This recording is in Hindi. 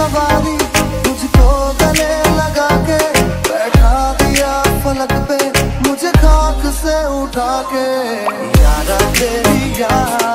सवारी मुझको गले लगा के बैठा दिया फलक पे मुझे खाक से उठा के यारा तेरी यार